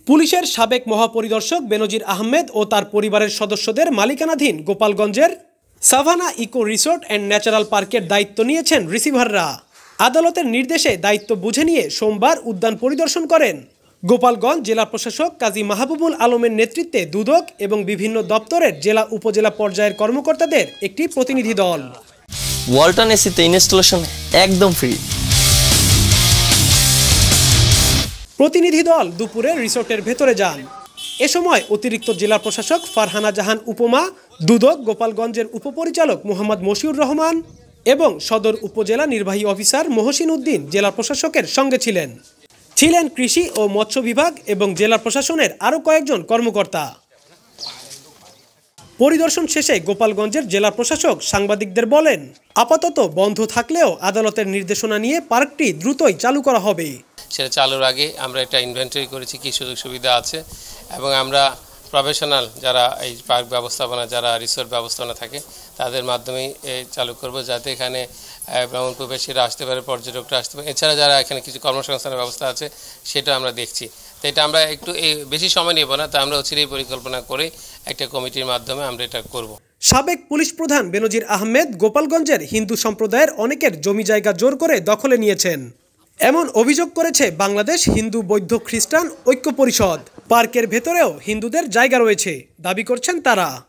পুলিশের সাবেক মহাপরিদর্শক বেনজির আহমেদ ও তার পরিবারের সদস্যদের মালিকানাধীন গোপালগঞ্জের Savannah eco resort and natural park দায়িত্ব নিয়েছেন রিসিভাররা। আদালতের নির্দেশে দায়িত্ব বুঝে নিয়ে সোমবার উদ্যান পরিদর্শন করেন গোপালগঞ্জ জেলা প্রশাসক কাজী মাহবুবুল আলমের নেতৃত্বে দুদক এবং বিভিন্ন দপ্তরের জেলা উপজেলা পর্যায়ের কর্মকর্তাদের একটি প্রতিনিধি দল। ওয়ালটন এসিতে ইনস্টলেশন একদম ফ্রি। প্রতিনিধি দল দুপুরে রিসোর্টের ভেতরে যান। এ সময় অতিরিক্ত জেলা প্রশাসক ফারহানা জাহান উপমা, দুদক গোপালগঞ্জের উপপরিচালক মোহাম্মদ মশিউর রহমান এবং সদর উপজেলা নির্বাহী অফিসার মহসিন উদ্দিন জেলা প্রশাসকের সঙ্গে ছিলেন কৃষি ও মৎস্য বিভাগ এবং জেলা প্রশাসনের আরও কয়েকজন কর্মকর্তা। পরিদর্শন শেষে গোপালগঞ্জের জেলা প্রশাসক সাংবাদিকদের বলেন, আপাতত বন্ধ থাকলেও আদালতের নির্দেশনা নিয়ে পার্কটি দ্রুতই চালু করা হবে। সেটা চালুর আগে আমরা একটা ইনভেন্টরি করেছি কি সুযোগ সুবিধা আছে, এবং আমরা প্রফেশনাল যারা এই পার্ক ব্যবস্থাপনা, যারা রিসোর্ট ব্যবস্থাপনা থাকে তাদের মাধ্যমেই চালু করব, যাতে এখানে ভ্রমণ প্রবাসীরা আসতে পারে, পর্যটকরা আসতে পারে। এছাড়া যারা এখানে কিছু কর্মসংস্থানের ব্যবস্থা আছে সেটা আমরা দেখছি। তো এটা আমরা একটু বেশি সময় নেব না, তা আমরা অচিরেই পরিকল্পনা করে একটা কমিটির মাধ্যমে আমরা এটা করব। সাবেক পুলিশ প্রধান বেনজির আহমেদ গোপালগঞ্জের হিন্দু সম্প্রদায়ের অনেকের জমি জায়গা জোর করে দখলে নিয়েছেন এমন অভিযোগ করেছে বাংলাদেশ হিন্দু বৌদ্ধ খ্রিস্টান ঐক্য পরিষদ। পার্কের ভেতরেও হিন্দুদের জায়গা রয়েছে দাবি করছেন তারা।